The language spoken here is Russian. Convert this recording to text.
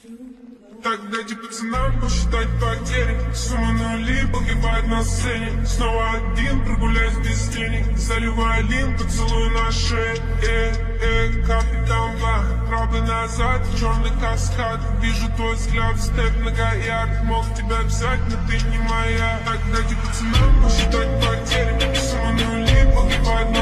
Так дайте пацанам посчитать потери. Сумма нули погибает на сцене. Снова один, прогуляюсь без денег. Заливаю лин, поцелуй на шее. Капитан Ба, правда назад, черный каскад. Вижу твой взгляд, степ многоярд. Мог тебя взять, но ты не моя. Так дайте пацанам посчитать потери. Сумма нули погибает на